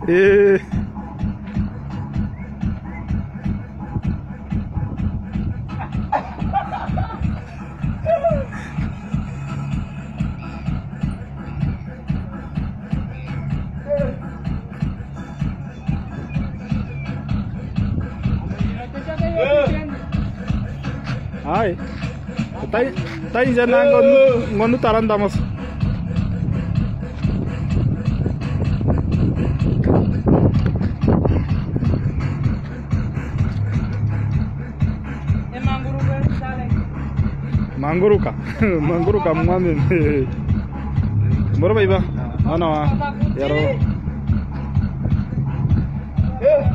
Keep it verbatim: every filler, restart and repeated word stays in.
Eh. Ay, tayo tayo dyan lang ngono ngono tarandamos. Mangguru ka, mangguru ka mamin. Moro ba iba? Ano ah? Yaro.